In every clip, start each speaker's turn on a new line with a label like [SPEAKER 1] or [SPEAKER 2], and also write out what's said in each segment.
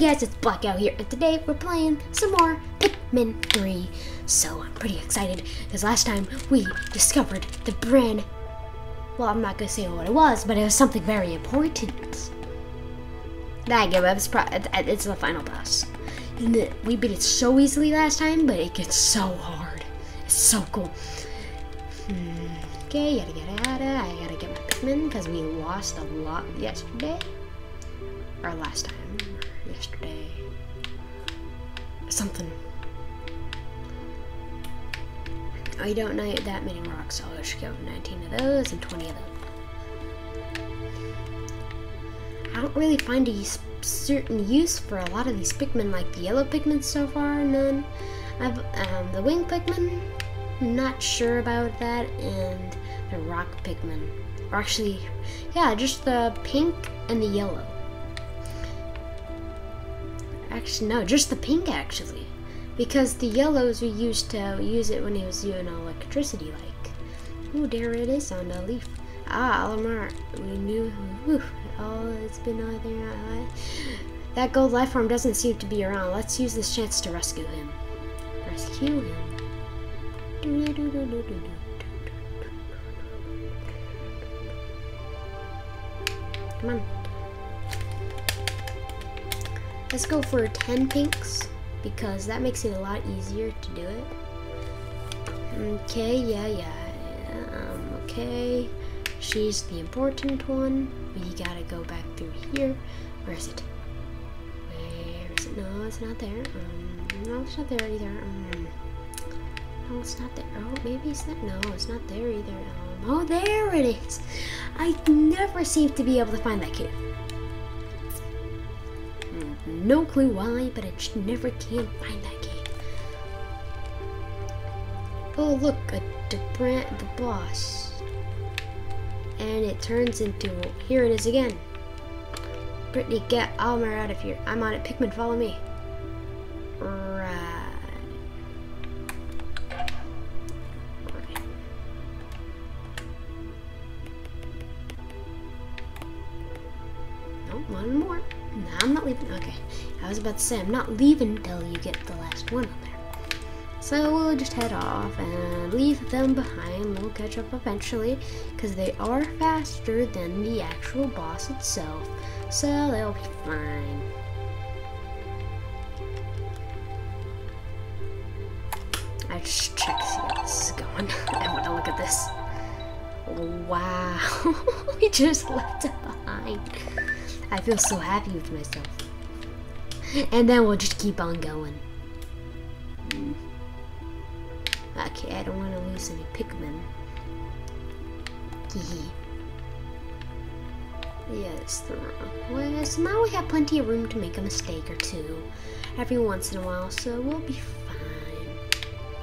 [SPEAKER 1] guys, it's Blackout here, and today we're playing some more Pikmin 3. So I'm pretty excited, because last time we discovered the brand... Well, I'm not going to say what it was, but it was something very important. Nah, I give up, it's the final boss. We beat it so easily last time, but it gets so hard. It's so cool. Okay, yada yada yada, I gotta get my Pikmin, because we lost a lot yesterday. Or last time, or yesterday, something. I don't know that many rocks, so I should go 19 of those and 20 of those. I don't really find a certain use for a lot of these Pikmin, like the yellow Pikmin so far, none. The wing Pikmin, not sure about that, and the rock Pikmin. Or actually, yeah, just the pink and the yellow. Actually, no, just the pink, actually. Because the yellows, we used to use it when it was doing electricity, like. Ooh, there it is on the leaf. Ah, Olimar, we knew. Whew, it's been out there. That gold life form doesn't seem to be around. Let's use this chance to rescue him. Rescue him. Come on. Let's go for 10 pinks, because that makes it a lot easier to do it. Okay, yeah. Okay, she's the important one. We gotta go back through here. Where is it? Where is it? No, it's not there. No, it's not there either. No, it's not there. Oh, maybe it's not. No, it's not there either. Oh, there it is. I never seem to be able to find that cave. No clue why, but I just never can find that cave. Oh, look, the boss. And it turns into, here it is again. Brittany, get Olimar out of here. I'm on it. Pikmin, follow me. Right. No, one more. No, I'm not leaving. Okay, I was about to say I'm not leaving until you get the last one on there. So we'll just head off and leave them behind. We'll catch up eventually, because they are faster than the actual boss itself. So they'll be fine. I just check to see how this is going. I want to look at this. Wow, we just left it behind. I feel so happy with myself. And then we'll just keep on going. Okay, I don't want to lose any Pikmin. Yes, the wrong way. So now we have plenty of room to make a mistake or two every once in a while, so we'll be fine.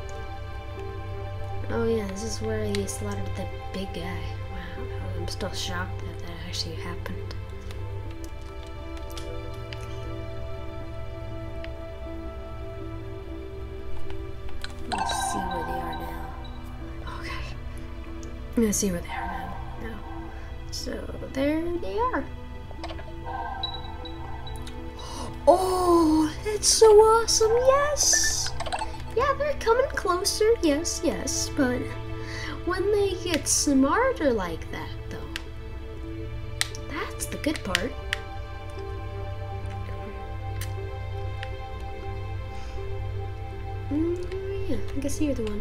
[SPEAKER 1] Oh yeah, this is where he slaughtered the big guy. Wow, I'm still shocked that that actually happened. Let's see where they are now. Okay. I'm gonna see where they are now. So there they are. Oh, that's so awesome. Yes. Yeah, they're coming closer. Yes, but when they get smarter like that, though, that's the good part. Yeah, I guess you're the one.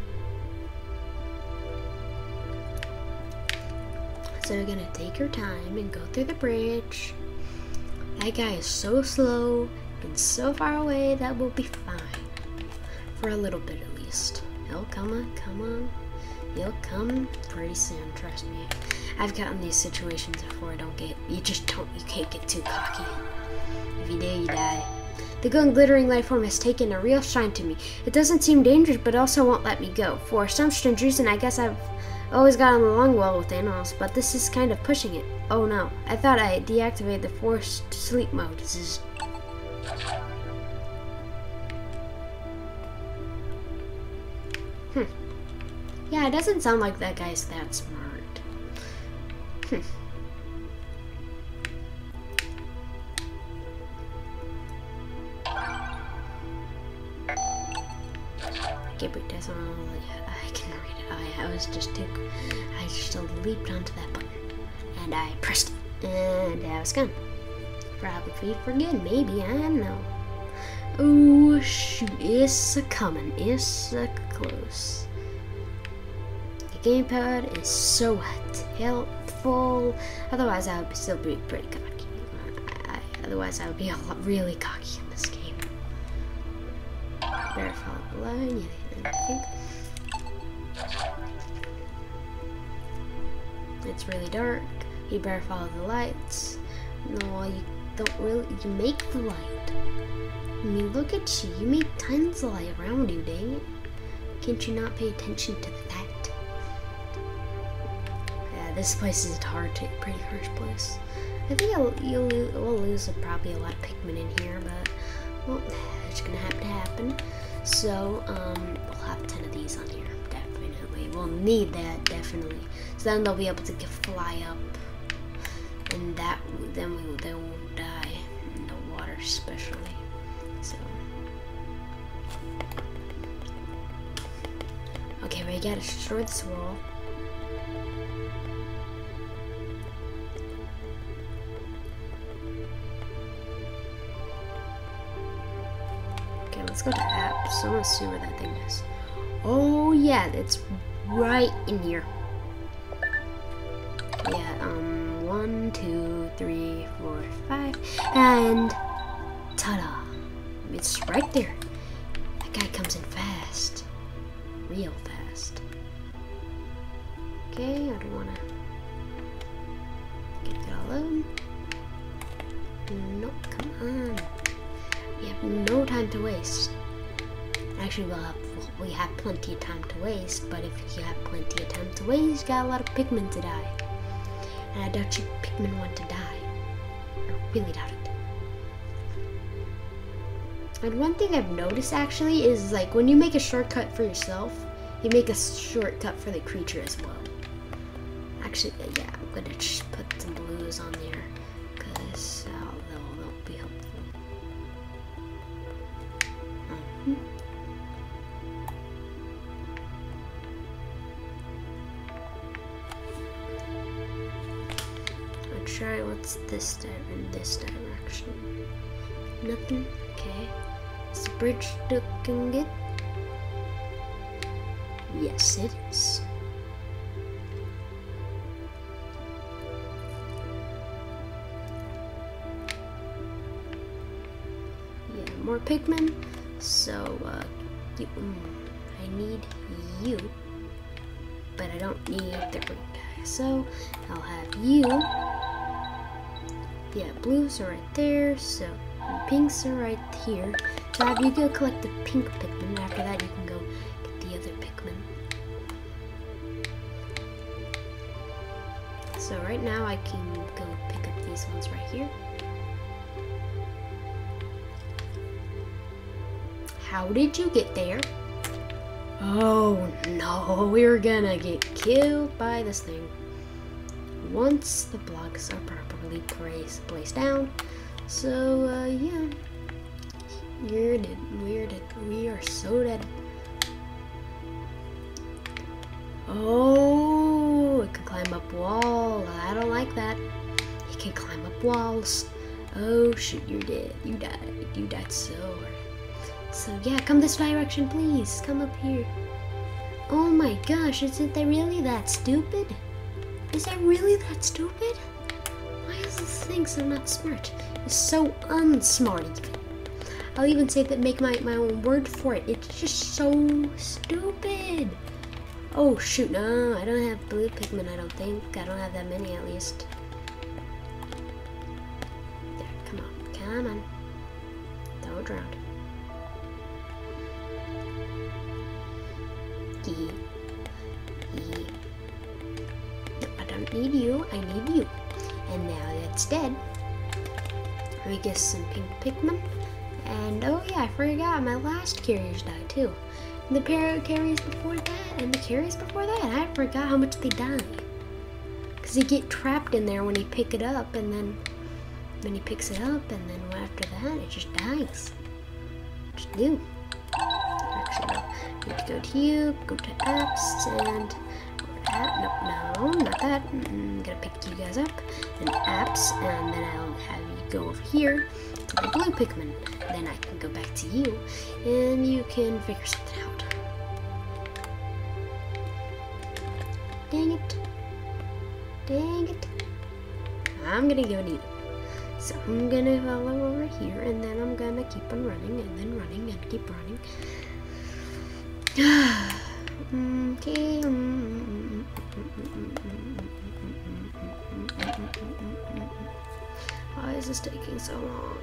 [SPEAKER 1] So we're gonna take our time and go through the bridge. That guy is so slow and so far away that we'll be fine. For a little bit at least. Oh, come on. He'll come pretty soon, trust me. I've gotten these situations before. You can't get too cocky. If you do, you die. The golden glittering life form has taken a real shine to me. It doesn't seem dangerous, but also won't let me go. For some strange reason, I guess I've always gotten along well with animals, but this is kind of pushing it. Oh no, I thought I deactivated the forced sleep mode. This is... Yeah, it doesn't sound like that guy's that smart. Gabriel doesn't. I can read it. I was just too. I just leaped onto that button, and I pressed it, and I was gone. Probably for good, maybe. I don't know. Oh shoot! It's coming. It's close. The gamepad is so helpful. Otherwise, I would still be pretty cocky. Otherwise, I would be really cocky in this game. Better follow the line. Yeah, I think. It's really dark. You better follow the lights. No, you don't really. You make the light. I mean, look at you. You make tons of light around you, dang it. Can't you not pay attention to that? Yeah, this place is pretty harsh place. I think we'll lose probably a lot of Pikmin in here, but well, it's gonna have to happen. So we'll have 10 of these on here, definitely. We'll need that definitely. So then they'll be able to fly up, and they won't die in the water, especially. So okay, we gotta destroy this wall. Let's go to apps. I want to see where that thing is. Oh yeah, it's right in here. Yeah, 1, 2, 3, 4, 5, and ta-da! It's right there. That guy comes in fast, real fast. Okay, I don't want to get that all in. Nope, come on. We have no time to waste. Actually, we have plenty of time to waste, but if you have plenty of time to waste, you got a lot of Pikmin to die. And I doubt you Pikmin want to die. I really doubt it. And one thing I've noticed actually is like when you make a shortcut for yourself, you make a shortcut for the creature as well. Actually, yeah, I'm gonna just put some blues on there because they'll be helpful. I'll try what's this in this direction. Nothing? Okay. Is the bridge looking good? Yes, it is. Yeah, more Pikmin. So, I need you, but I don't need the green guy. So, I'll have you. Yeah, blues are right there, so pinks are right here. So have you go collect the pink Pikmin. After that, you can go get the other Pikmin. So right now, I can go pick up these ones right here. How did you get there? Oh no, we're gonna get killed by this thing. Once the blocks are properly placed down. So, yeah. We're dead. We're dead. We are so dead. Oh, it can climb up walls. I don't like that. It can climb up walls. Oh shoot, you're dead. You died. You died so hard. So yeah, come this direction, please. Come up here. Oh my gosh, isn't that really that stupid? Is that really that stupid? Why is this thing so not smart? It's so unsmart even. I'll even say that make my own word for it. It's just so stupid. Oh shoot, no, I don't have blue Pikmin, I don't think. I don't have that many at least. There, come on, come on. Don't drown. I don't need you, I need you. And now that's dead. We get some pink Pikmin. And oh yeah, I forgot, my last carriers died too. And the carriers before that, and the carriers before that, I forgot how much they die. Because they get trapped in there when you pick it up, and then he picks it up, and then after that, it just dies. Just do. actually no. You need to go to you, go to apps, and no, not that. I'm gonna pick you guys up, and apps, and then I'll have you go over here to the blue Pikmin. Then I can go back to you, and you can figure something out. Dang it. Dang it. I'm gonna go need it. So I'm gonna follow over here, and then I'm gonna keep on running, and then running, and keep running. Okay. Why is this taking so long?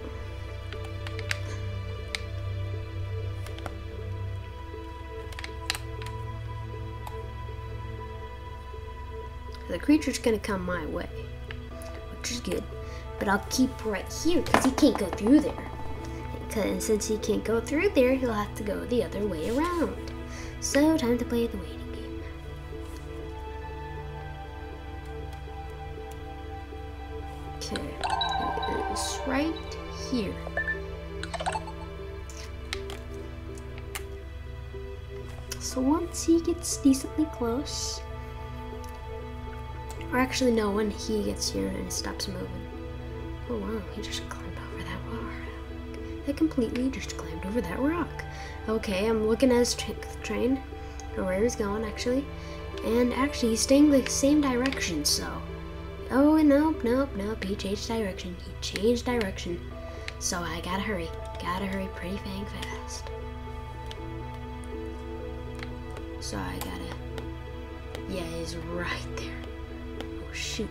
[SPEAKER 1] The creature's gonna come my way, which is good. But I'll keep right here because he can't go through there. And since he can't go through there, he'll have to go the other way around. So time to play the waiting game. Okay, he is right here. So once he gets decently close, or actually no, when he gets here and stops moving. Oh wow, he just climbed over that rock. They completely just climbed over that rock. Okay, I'm looking at his train, or where he's going actually. And actually he's staying the same direction, so. Oh, nope, he changed direction. So I gotta hurry pretty dang fast. So I gotta, yeah, he's right there. Oh shoot.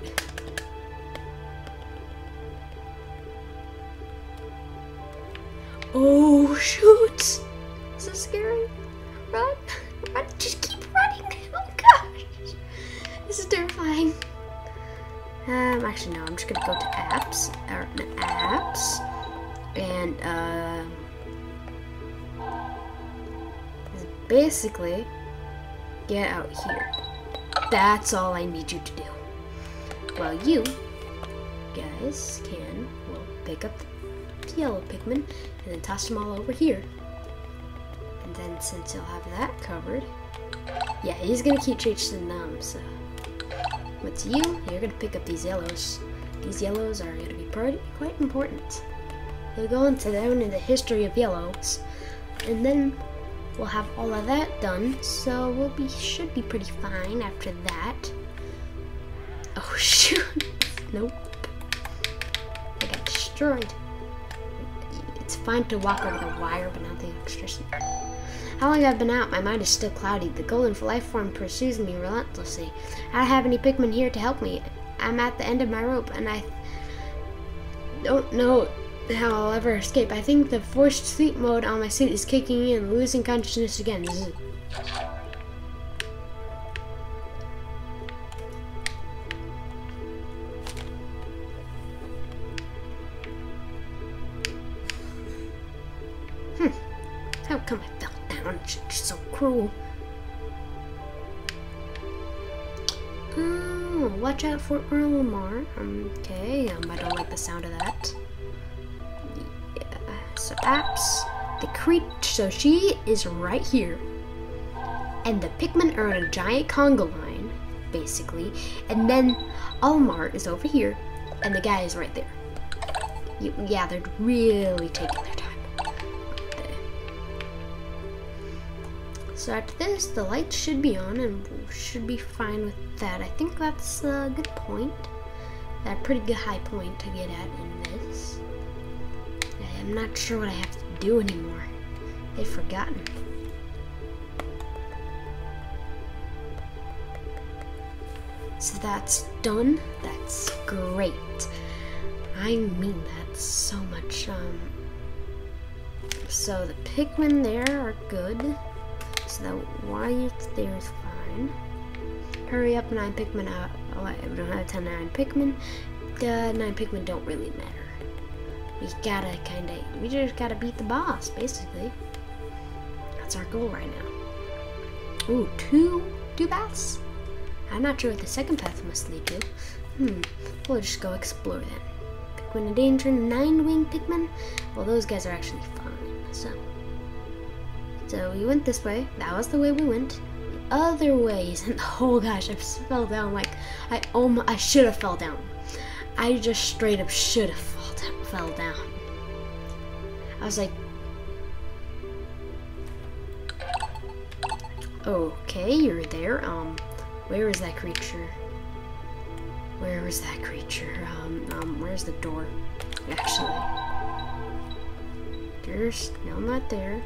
[SPEAKER 1] Oh shoot! This is scary. Run! Just keep running! Oh gosh! This is terrifying. Actually no, I'm just gonna go to apps, and basically get out here. That's all I need you to do. Well, you guys can, pick up the yellow Pikmin and then toss them all over here. And then since you'll have that covered, yeah, he's gonna keep chasing them, so. What's you? You're gonna pick up these yellows. These yellows are gonna be quite important. They'll go into the history of yellows. And then we'll have all of that done, so should be pretty fine after that. Oh shoot! Nope. I got destroyed. It's fine to walk over the wire, but not the electricity. How long I've been out, my mind is still cloudy. The golden life form pursues me relentlessly. I don't have any Pikmin here to help me. I'm at the end of my rope, and I don't know how I'll ever escape. I think the forced sleep mode on my suit is kicking in, losing consciousness again. How come I fell down? It's so cruel. Oh, watch out for Erlenmar. Okay, I don't like the sound of that. Yeah, so apps, the creature, so she is right here. And the Pikmin are in a giant conga line, basically. And then Erlenmar is over here, and the guy is right there. Yeah, they're really taking their time. So after this, the lights should be on and we should be fine with that. I think that's a good point. A pretty good high point to get at in this. I'm not sure what I have to do anymore. I've forgotten. So that's done. That's great. I mean that so much. So the Pikmin there are good. So the wire there is fine. Hurry up, 9 Pikmin out. Oh, I don't have 10 9 Pikmin. The 9 Pikmin don't really matter. We just gotta beat the boss, basically. That's our goal right now. Ooh, two paths? I'm not sure what the second path must lead to. We'll just go explore then. Pikmin in danger, 9 wing Pikmin? Well, those guys are actually fine, so. So we went this way. That was the way we went. The other way isn't. Oh gosh, I fell down like I should have fell down. I just straight up should have fell down. I was like, okay, you're there. Where is that creature? Where is that creature? Where's the door? Actually, no, not there.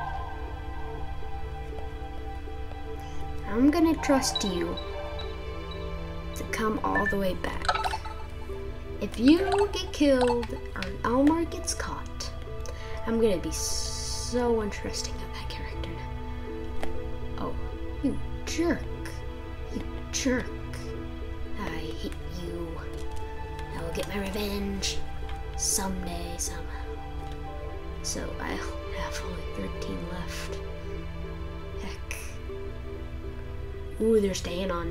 [SPEAKER 1] I'm gonna trust you to come all the way back. If you get killed or Olimar gets caught, I'm gonna be so untrusting of that character. Oh, you jerk. You jerk. I hate you. I will get my revenge someday, somehow. So I have only 13 left. Heck. Ooh, they're staying on.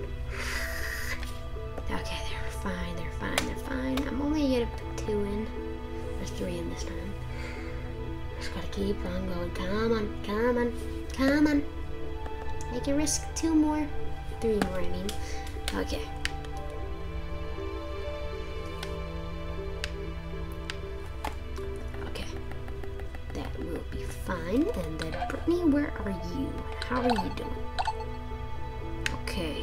[SPEAKER 1] Okay, they're fine, they're fine, they're fine. I'm only gonna put 2 in. There's 3 in this time. Just gotta keep on going. Come on, come on, come on. I can risk 2 more. 3 more, I mean. Okay. Okay. That will be fine. And then, Brittany, where are you? How are you doing? Okay.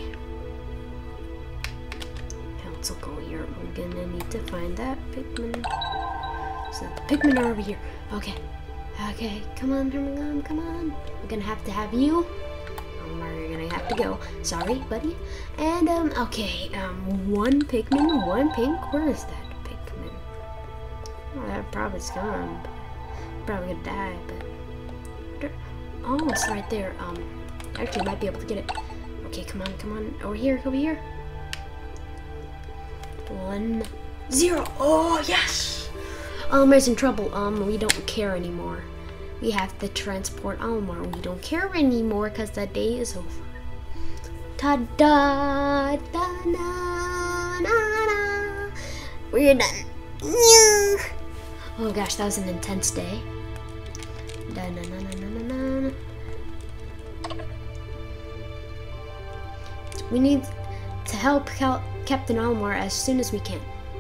[SPEAKER 1] Council go here. We're gonna need to find that Pikmin. So the Pikmin are over here. Okay. Okay. Come on, come on, come on. We're gonna have to have you. You're gonna have to go. Sorry, buddy. And okay. 1 Pikmin, 1 pink. Where is that Pikmin? Oh, that probably's gone. Probably gonna die, but oh, it's right there. Actually, might be able to get it. Okay, come on, come on. Over here, over here. 1, 0. Oh, yes! Olimar's in trouble. We don't care anymore. We have to transport Olimar. We don't care anymore because the day is over. Ta-da! Da-na-na-na. We're done. Oh gosh, that was an intense day. Da-na-na-na-na-na. We need to help Captain Olimar as soon as we can.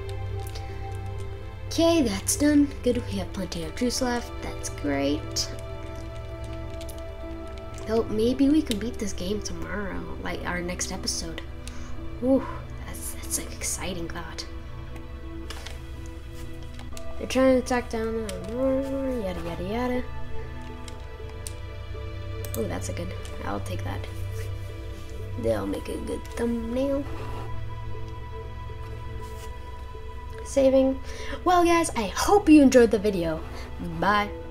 [SPEAKER 1] Okay, that's done. Good, we have plenty of juice left. That's great. So maybe we can beat this game tomorrow, like our next episode. Ooh, that's an exciting thought. They're trying to attack down there, yada yada yada. Oh, that's a good. I'll take that. They'll make a good thumbnail. Saving. Well guys, I hope you enjoyed the video. Bye.